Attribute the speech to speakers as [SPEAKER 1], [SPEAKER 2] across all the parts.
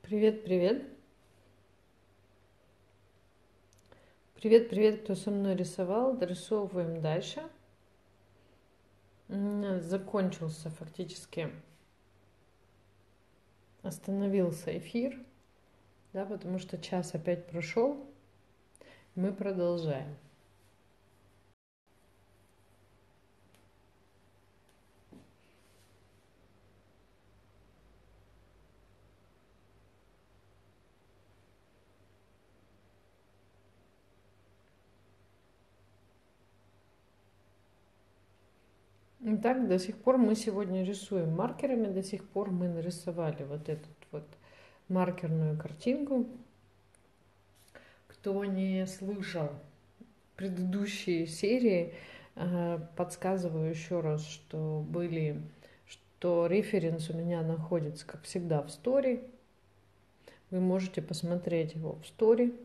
[SPEAKER 1] Привет, привет. Привет, привет, кто со мной рисовал. Дорисовываем дальше. Закончился фактически. Остановился эфир, да, потому что час опять прошел. Мы продолжаем. Итак, до сих пор мы сегодня рисуем маркерами. До сих пор мы нарисовали вот эту вот маркерную картинку. Кто не слышал предыдущие серии, подсказываю еще раз, что референс у меня находится, как всегда, в стори. Вы можете посмотреть его в стори.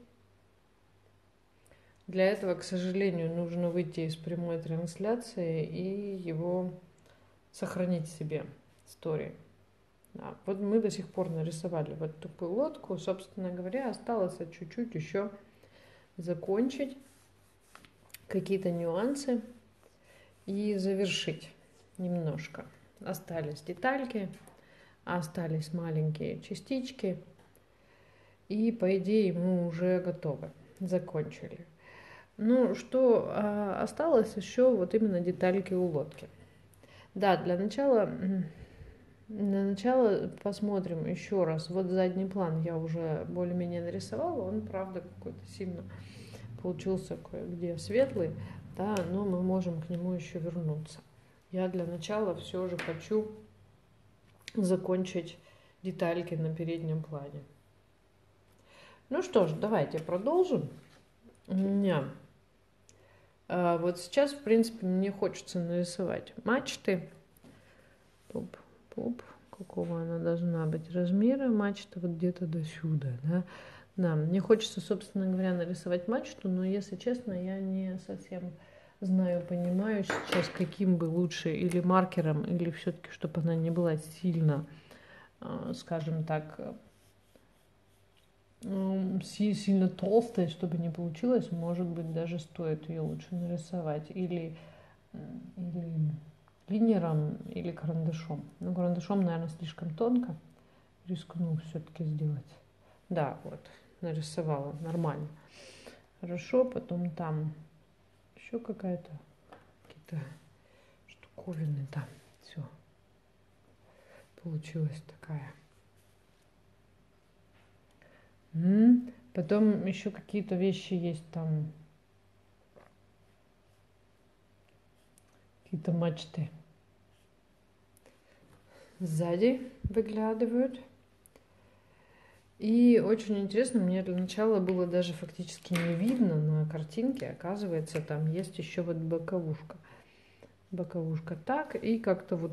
[SPEAKER 1] Для этого, к сожалению, нужно выйти из прямой трансляции и его сохранить себе в стори. Да. Вот мы до сих пор нарисовали вот такую лодку. Собственно говоря, осталось чуть-чуть еще закончить какие-то нюансы и завершить немножко. Остались детальки, остались маленькие частички. И, по идее, мы уже готовы, закончили. Ну, что осталось еще вот именно детальки у лодки. Да, для начала посмотрим еще раз. Вот задний план я уже более-менее нарисовала. Он, правда, какой-то сильно получился кое-где светлый, да, но мы можем к нему еще вернуться. Я для начала все же хочу закончить детальки на переднем плане. Ну что ж, давайте продолжим. У меня вот сейчас, в принципе, мне хочется нарисовать мачты. Какого она должна быть размера? Мачта вот где-то до сюда, да? Да, мне хочется, собственно говоря, нарисовать мачту, но, если честно, я не совсем знаю, понимаю сейчас, каким бы лучше или маркером, или все-таки, чтобы она не была сильно, скажем так, сильно толстая, чтобы не получилось. Может быть, даже стоит ее лучше нарисовать или линером, или карандашом. Но карандашом, наверное, слишком тонко. Рискну все-таки сделать. Да, вот, нарисовала нормально. Хорошо, потом там еще какие-то штуковины, да, все. Получилась такая. Потом еще какие-то вещи есть там. Какие-то мачты сзади выглядывают. И очень интересно, мне для начала было даже фактически не видно на картинке. Оказывается, там есть еще вот боковушка. Боковушка так и как-то вот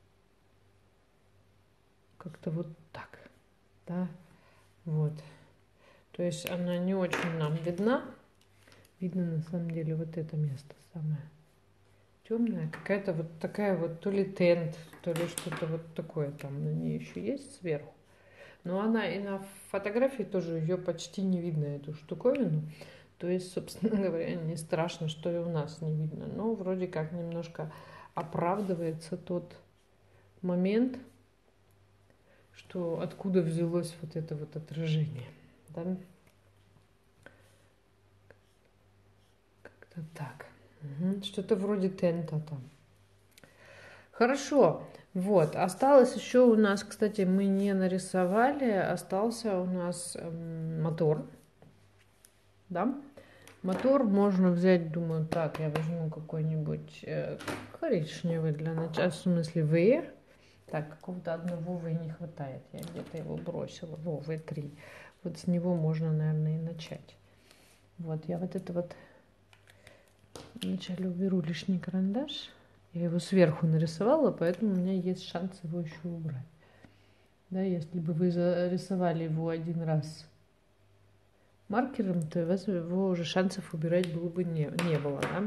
[SPEAKER 1] так, да, вот. То есть она не очень нам видна. Видно на самом деле вот это место самое темная, какая-то вот такая вот, то ли тент, то ли что-то вот такое там на ней еще есть сверху. Но она и на фотографии тоже ее почти не видно, эту штуковину. То есть, собственно говоря, не страшно, что и у нас не видно. Но вроде как немножко оправдывается тот момент, что откуда взялось вот это вот отражение. Да? Как-то так. Что-то вроде тента там. Хорошо. Вот. Осталось еще у нас, кстати, мы не нарисовали, остался у нас мотор. Да? Мотор можно взять, думаю, так, я возьму какой-нибудь коричневый для начала, в смысле В. Так, какого-то одного В не хватает, я где-то его бросила. Во, В3. Вот с него можно, наверное, и начать. Вот, я вот это вот вначале уберу лишний карандаш. Я его сверху нарисовала, поэтому у меня есть шанс его еще убрать. Да, если бы вы зарисовали его один раз маркером, то у вас его уже шансов убирать было бы не было, да?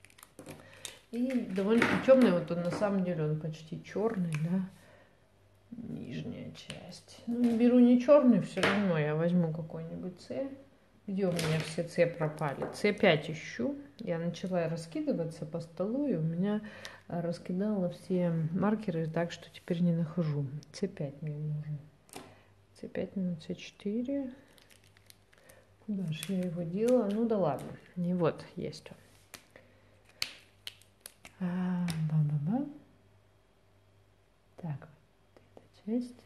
[SPEAKER 1] И довольно темный, вот он на самом деле, он почти черный, да? нижняя часть. Ну, не беру не черный, все равно я возьму какой-нибудь С. Где у меня все С пропали? С5 ищу. Я начала раскидываться по столу, и у меня раскидала все маркеры, так что теперь не нахожу. С5 мне нужен. С5 минус С4. Куда же я его делала? Ну да ладно. Не вот, есть он. Ба-ба-ба. Так, вот эта часть.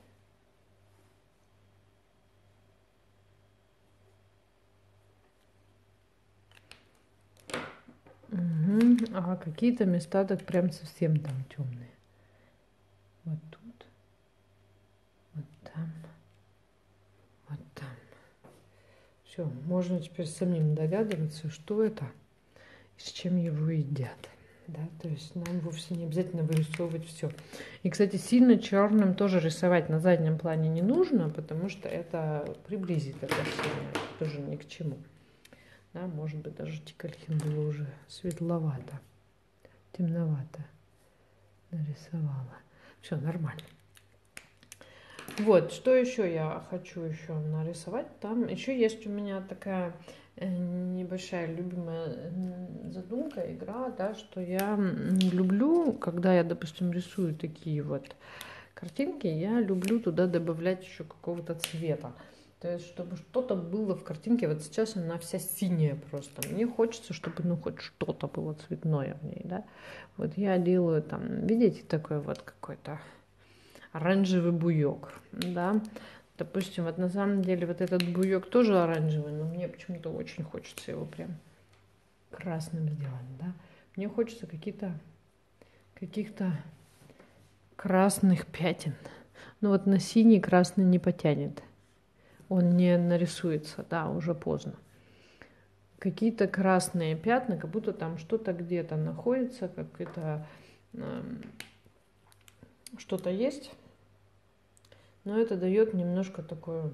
[SPEAKER 1] Угу. А какие-то места так прям совсем там темные. Вот тут, вот там, вот там. Все, можно теперь самим догадываться, что это и с чем его едят. Да, то есть нам вовсе не обязательно вырисовывать все. И, кстати, сильно черным тоже рисовать на заднем плане не нужно, потому что это приблизит это сильно, тоже ни к чему. Да, может быть, даже Тикальхин было уже светловато, темновато нарисовала. Все нормально. Вот, что еще я хочу еще нарисовать. Там еще есть у меня такая небольшая любимая задумка, игра, да, что я люблю, когда я, допустим, рисую такие вот картинки, я люблю туда добавлять еще какого-то цвета. То есть, чтобы что-то было в картинке. Вот сейчас она вся синяя просто. Мне хочется, чтобы, ну, хоть что-то было цветное в ней, да. Вот я делаю там, видите, такой вот какой-то оранжевый буёк, да. Допустим, вот на самом деле вот этот буёк тоже оранжевый, но мне почему-то очень хочется его прям красным сделать, да. Мне хочется каких-то красных пятен. Но вот на синий красный не потянет. Он не нарисуется, да, уже поздно. Какие-то красные пятна, как будто там что-то где-то находится, как это что-то есть. Но это дает немножко такое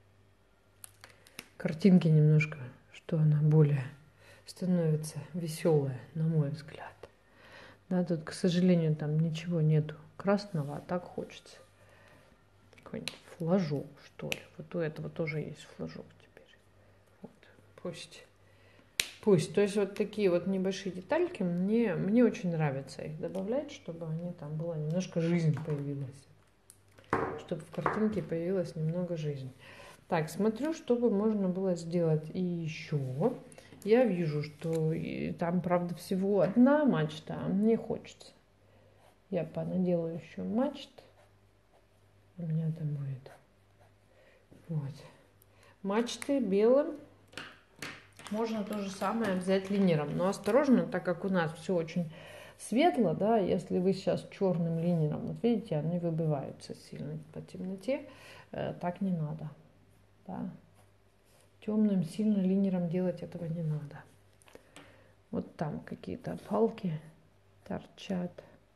[SPEAKER 1] картинки немножко, что она более становится веселая, на мой взгляд. Да, тут, к сожалению, там ничего нету красного, а так хочется. Какой-нибудь флажок, что ли. Вот у этого тоже есть флажок теперь. Вот, пусть. То есть вот такие вот небольшие детальки мне очень нравится их добавлять, чтобы они там была немножко жизнь появилась. Чтобы в картинке появилась немного жизни. Так, смотрю, чтобы можно было сделать и еще. Я вижу, что там, правда, всего одна мачта, а мне хочется. Я понаделаю еще мачт. У меня там будет. Вот. Мачты белым. Можно то же самое взять линером. Но осторожно, так как у нас все очень светло, да, если вы сейчас черным линером, вот видите, они выбиваются сильно по темноте, так не надо. Да. Темным сильно линером делать этого не надо. Вот там какие-то палки торчат.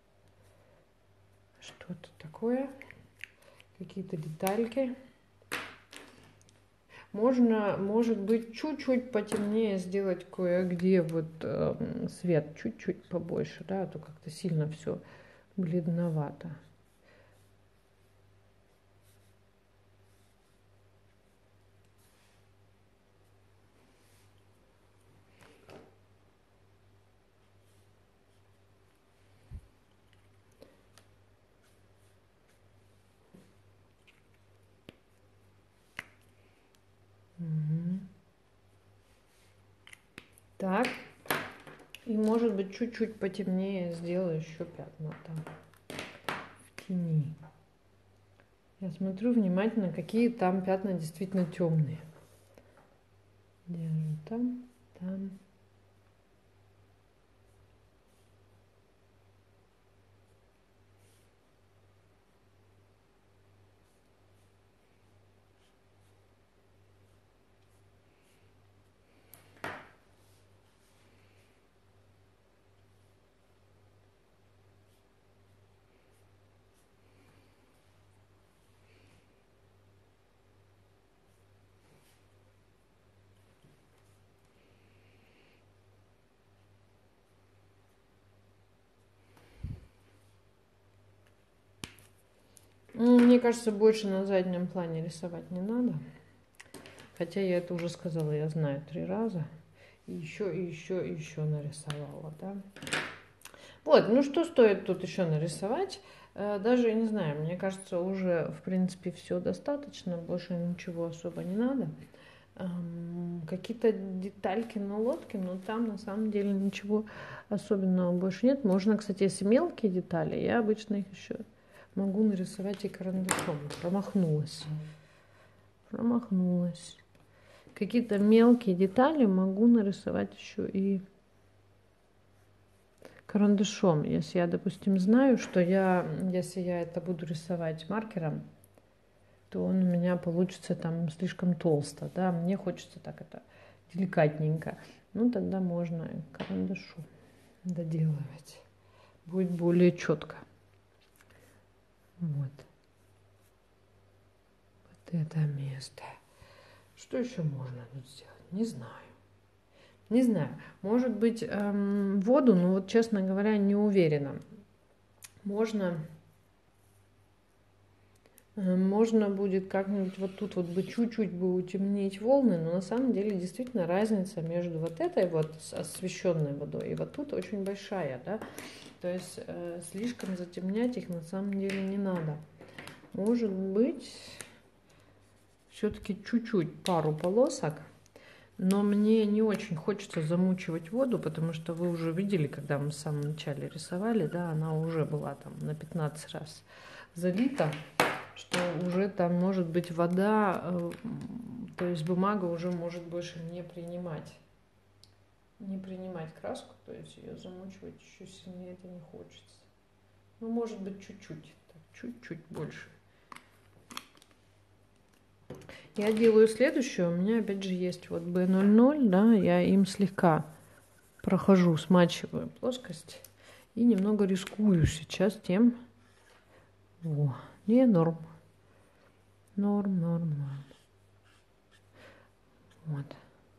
[SPEAKER 1] Что-то такое. Какие-то детальки. Можно, может быть, чуть-чуть потемнее сделать кое-где вот свет чуть-чуть побольше, да, а то как-то сильно все бледновато. Угу. Так. И может быть чуть-чуть потемнее сделаю еще пятна там в тени. Я смотрю внимательно, какие там пятна действительно темные. Держу там, там. мне кажется, больше на заднем плане рисовать не надо. Хотя я это уже сказала, я знаю 3 раза. И еще, и еще, и еще нарисовала, да. Вот, ну что стоит тут еще нарисовать? Даже, не знаю, мне кажется, уже, в принципе, все достаточно. Больше ничего особо не надо. Какие-то детальки на лодке, но там на самом деле ничего особенного больше нет. Можно, кстати, если мелкие детали, я обычно их еще могу нарисовать и карандашом. Промахнулась. Какие-то мелкие детали могу нарисовать еще и карандашом. Если я, допустим, знаю, что если я это буду рисовать маркером, то он у меня получится там слишком толсто, да, мне хочется так это деликатненько. Ну, тогда можно карандашу доделывать. Будет более четко. Вот. Вот это место. Что еще можно тут сделать? Не знаю. Не знаю. Может быть, воду, но вот, честно говоря, не уверена. Можно будет как-нибудь вот тут вот бы чуть-чуть бы утемнить волны, но на самом деле действительно разница между вот этой вот освещенной водой и вот тут очень большая, да. То есть слишком затемнять их на самом деле не надо. Может быть, все-таки чуть-чуть пару полосок, но мне не очень хочется замучивать воду, потому что вы уже видели, когда мы в самом начале рисовали, да, она уже была там на 15 раз залита, что уже там может быть вода, то есть бумага уже может больше не принимать краску, то есть ее замучивать еще сильнее это не хочется. Ну, может быть, чуть-чуть, чуть-чуть больше. Я делаю следующее. У меня опять же есть вот B00, да, я им слегка прохожу, смачиваю плоскость и немного рискую сейчас тем. О, не, норм. Норм. Вот.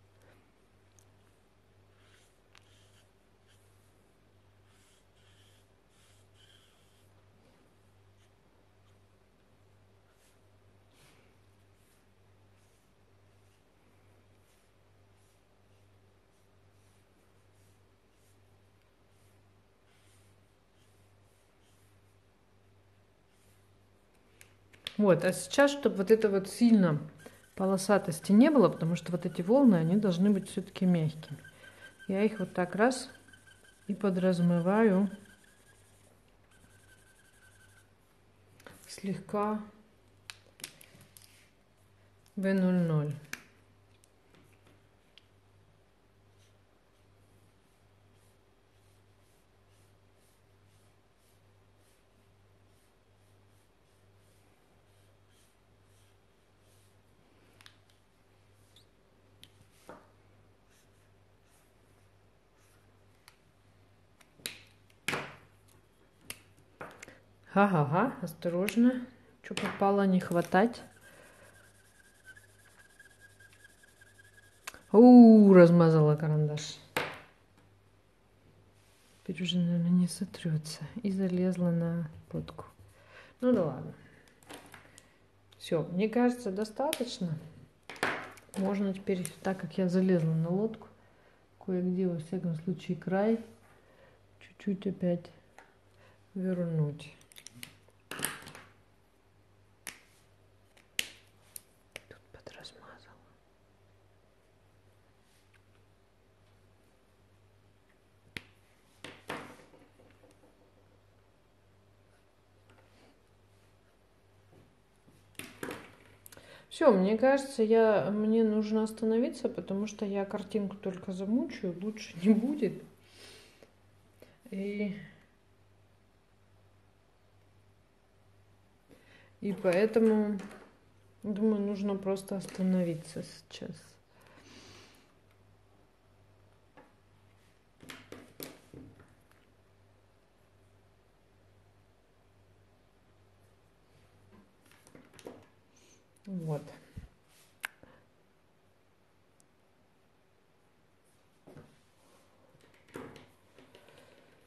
[SPEAKER 1] Вот, а сейчас, чтобы вот это вот сильно полосатости не было, потому что вот эти волны, они должны быть все-таки мягкими. Я их вот так раз и подразмываю слегка V00. Ага, осторожно. Что попало, не хватать. Размазала карандаш. Теперь уже, наверное, не сотрется. И залезла на лодку. Ну да ладно. Все, мне кажется, достаточно. Можно теперь, так как я залезла на лодку, кое-где, во всяком случае, край чуть-чуть опять вернуть. Тут подразмазала. Все, мне кажется, мне нужно остановиться, потому что я картинку только замучаю, лучше не будет. И поэтому, думаю, нужно просто остановиться сейчас. Вот.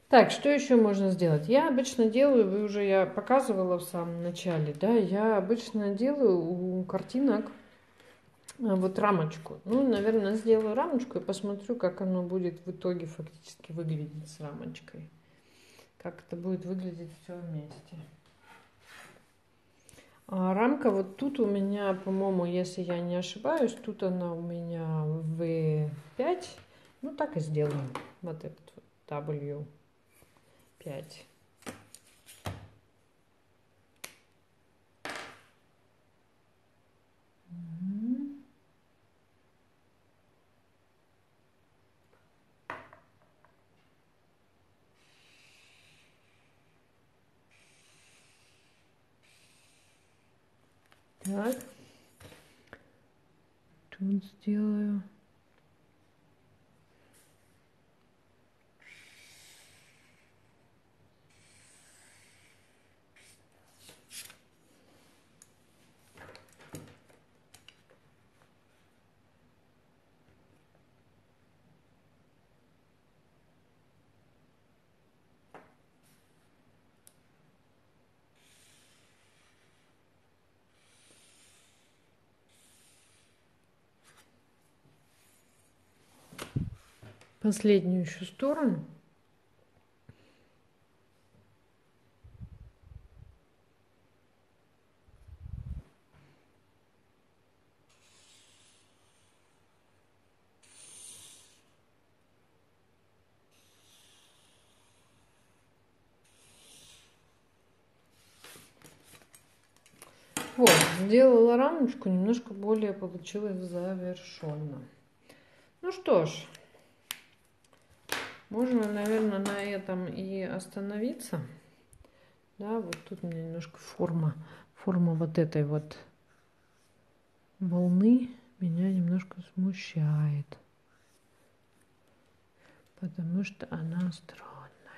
[SPEAKER 1] Так, что еще можно сделать? Я обычно делаю, я показывала в самом начале, да, я обычно делаю у картинок вот рамочку. Ну, наверное, сделаю рамочку и посмотрю, как оно будет в итоге фактически выглядеть с рамочкой. Как это будет выглядеть все вместе. А рамка вот тут у меня, по-моему, если я не ошибаюсь, тут она у меня V5. Ну, так и сделаем. Вот этот вот W5. Так. Тут сделаю. Последнюю еще сторону. Вот, сделала рамочку, немножко более получилось завершенно. Ну что ж, можно, наверное, на этом и остановиться. Да, вот тут у меня немножко форма вот этой вот волны меня немножко смущает, потому что она странная.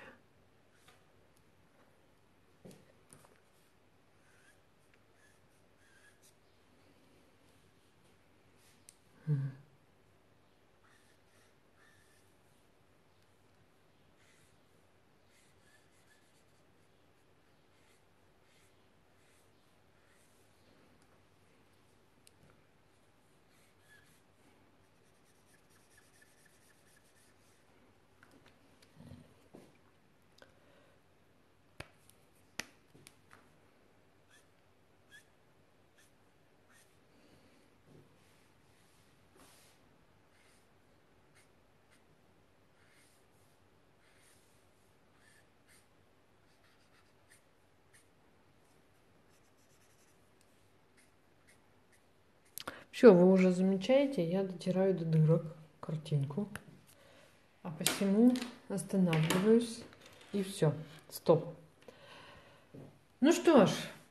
[SPEAKER 1] Все, вы уже замечаете, я дотираю до дырок картинку, а посему останавливаюсь и все, стоп. Ну что ж,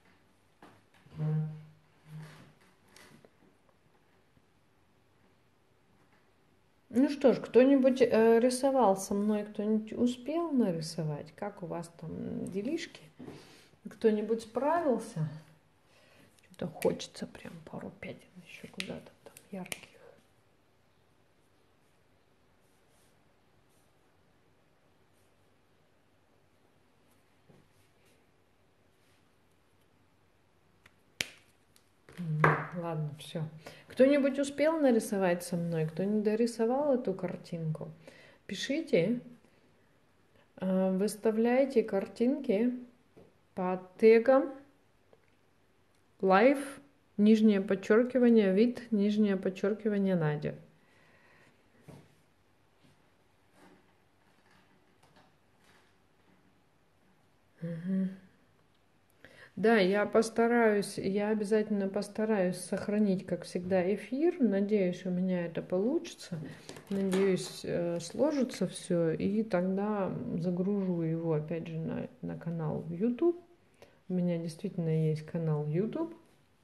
[SPEAKER 1] кто-нибудь рисовал со мной, кто-нибудь успел нарисовать? Как у вас там делишки? Кто-нибудь справился? Что-то хочется прям пару пятен еще куда-то там ярких. Ладно, все. Кто-нибудь успел нарисовать со мной? Кто не дорисовал эту картинку? Пишите, выставляйте картинки по тегам live, нижнее подчеркивание, вид, нижнее подчеркивание, Надя. Угу. Да, я обязательно постараюсь сохранить, как всегда, эфир. Надеюсь, у меня это получится. Надеюсь, сложится все, и тогда загружу его, опять же, на канал YouTube. У меня действительно есть канал YouTube.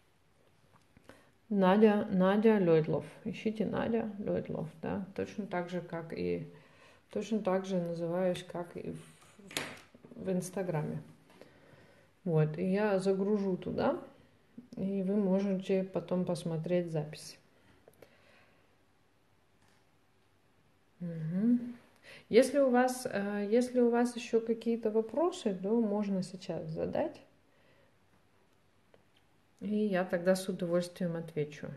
[SPEAKER 1] Надя Лёйдлов. Ищите Надя Лёйдлов, да. Точно так же называюсь, как и в Инстаграме. Вот, и я загружу туда, и вы можете потом посмотреть запись. Угу. Если у вас еще какие-то вопросы, то можно сейчас задать, и я тогда с удовольствием отвечу.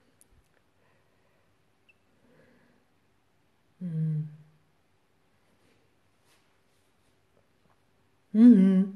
[SPEAKER 1] Угу.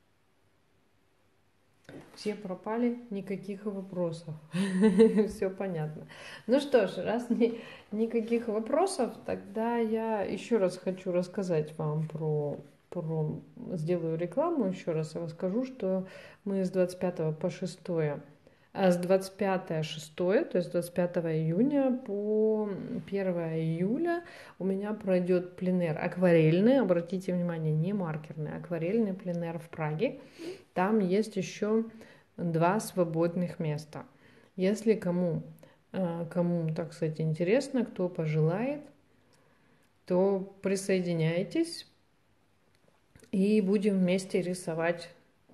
[SPEAKER 1] Все пропали, никаких вопросов. Все понятно. Ну что ж, раз никаких вопросов, тогда я еще раз хочу рассказать вам сделаю рекламу еще раз и расскажу, что мы с 25 по 6, с 25 6, то есть 25 июня по 1 июля у меня пройдет пленэр акварельный, обратите внимание, не маркерный, акварельный пленэр в Праге. Там есть еще 2 свободных места. Если кому, так сказать, интересно, кто пожелает, то присоединяйтесь и будем вместе рисовать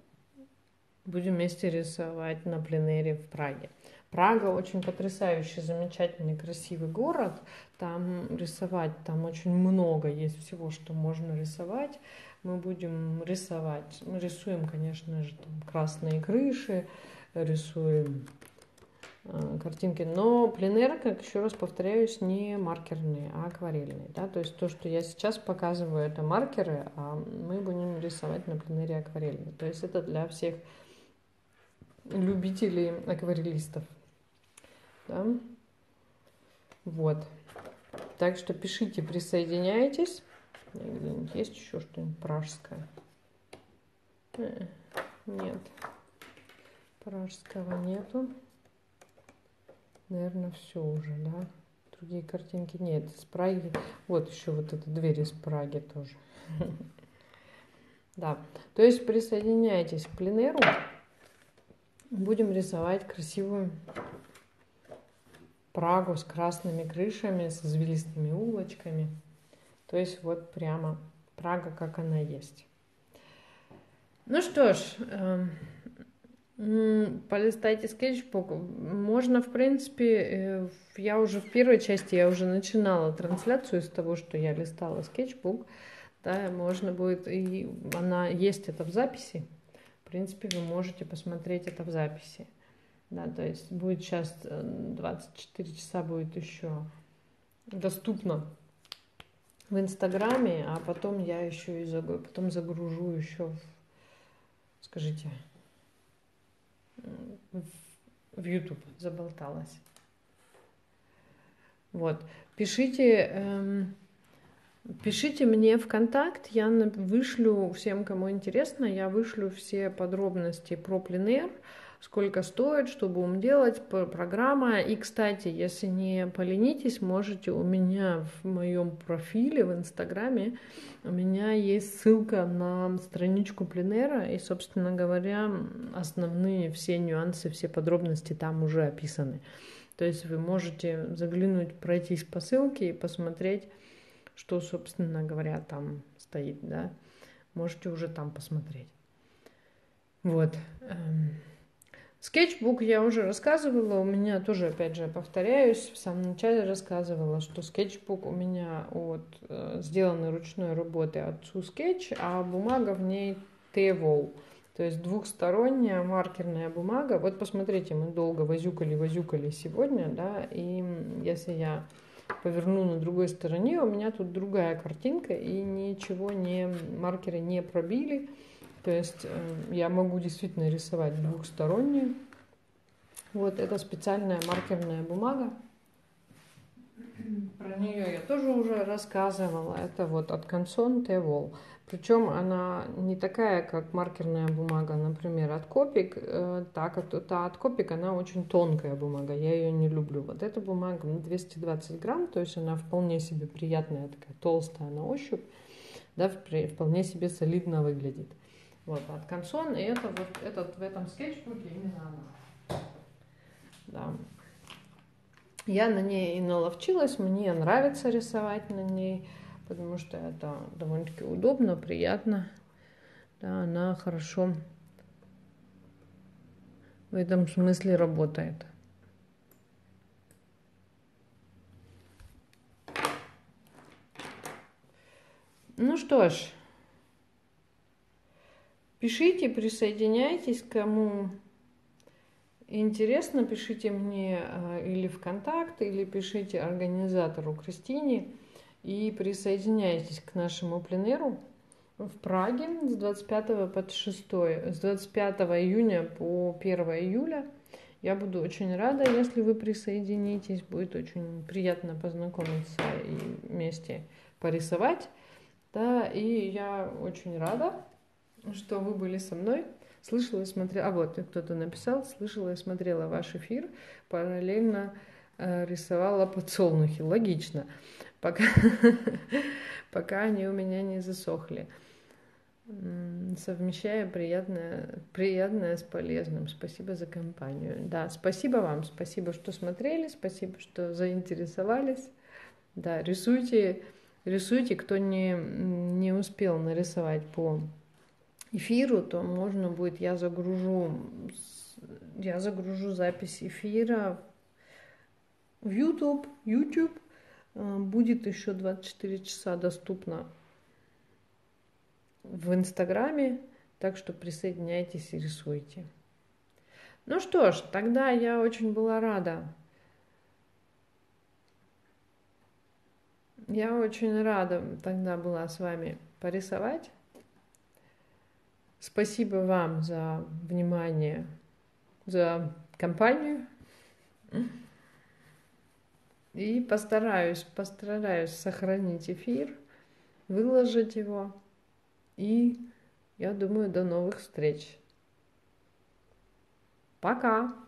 [SPEAKER 1] на пленэре в Праге. Прага очень потрясающий, замечательный, красивый город. Там рисовать, там очень много есть всего, что можно рисовать. Мы будем рисовать. Мы рисуем, конечно же, там красные крыши, рисуем картинки. Но пленэр, как еще раз повторяюсь, не маркерные, а акварельные. Да? То есть то, что я сейчас показываю, это маркеры, а мы будем рисовать на пленэре акварельные. То есть это для всех любителей акварелистов. Да? Вот. Так что пишите, присоединяйтесь. Где-нибудь есть еще что-нибудь пражское? Нет. Пражского нету. Наверное, все уже, да? Другие картинки нет. Из Праги. Вот еще вот эта дверь из Праги тоже. Да. То есть присоединяйтесь к пленэру. Будем рисовать красивую Прагу с красными крышами, с извилистыми улочками. То есть вот прямо Прага, как она есть. Ну что ж, полистайте скетчбук. Можно, в принципе, я уже в первой части, я уже начинала трансляцию из того, что я листала скетчбук. Да, можно будет, и она есть это в записи. В принципе, вы можете посмотреть это в записи. Да, то есть будет сейчас 24 часа будет еще доступно в Инстаграме, а потом я еще и потом загружу еще, скажите, в YouTube, заболталась. Вот, пишите мне в контакт, я вышлю всем, кому интересно, я вышлю все подробности про пленэр, сколько стоит, что будем делать, программа. И, кстати, если не поленитесь, можете у меня в моем профиле в Инстаграме, у меня есть ссылка на страничку пленэра, и, собственно говоря, основные все нюансы, все подробности там уже описаны. То есть вы можете заглянуть, пройтись по ссылке и посмотреть, что, собственно говоря, там стоит, да. Можете уже там посмотреть. Вот. Скетчбук я уже рассказывала, у меня тоже, опять же, повторяюсь, в самом начале рассказывала, что скетчбук у меня сделанный ручной работой от Sketch, а бумага в ней T-Wall, то есть двухсторонняя маркерная бумага. Вот посмотрите, мы долго возюкали сегодня, да, и если я поверну на другой стороне, у меня тут другая картинка, и ничего маркеры не пробили. То есть я могу действительно рисовать двухстороннюю. Вот это специальная маркерная бумага. Про нее я тоже уже рассказывала. Это вот от Canson T-Wall. Причем она не такая, как маркерная бумага, например, от Copic. От Copic она очень тонкая бумага, я ее не люблю. Вот эта бумага 220 грамм, то есть она вполне себе приятная, такая толстая на ощупь, да, вполне себе солидно выглядит. Вот, от Canson, и это вот в этом скетчбуке именно она. Да. Я на ней и наловчилась, мне нравится рисовать на ней, потому что это довольно-таки удобно, приятно. Да, она хорошо в этом смысле работает. Ну что ж, пишите, присоединяйтесь, кому интересно, пишите мне или ВКонтакте, или пишите организатору Кристине и присоединяйтесь к нашему пленэру в Праге с 25 по 6, с 25 июня по 1 июля. Я буду очень рада, если вы присоединитесь. Будет очень приятно познакомиться и вместе порисовать. Да, и я очень рада, что вы были со мной. Слышала и смотрела, вот кто-то написал, слышала и смотрела ваш эфир, параллельно рисовала подсолнухи. Логично, пока, пока они у меня не засохли. Совмещая приятное с полезным. Спасибо за компанию. Да, спасибо вам, спасибо, что смотрели, спасибо, что заинтересовались. Да, рисуйте, кто не успел нарисовать по эфиру, то можно будет, я загружу запись эфира в YouTube. Будет еще 24 часа доступно в Инстаграме, так что присоединяйтесь и рисуйте. Ну что ж, тогда я очень была рада. Я очень рада тогда была с вами порисовать. Спасибо вам за внимание, за компанию. И постараюсь сохранить эфир, выложить его. И я думаю, до новых встреч. Пока!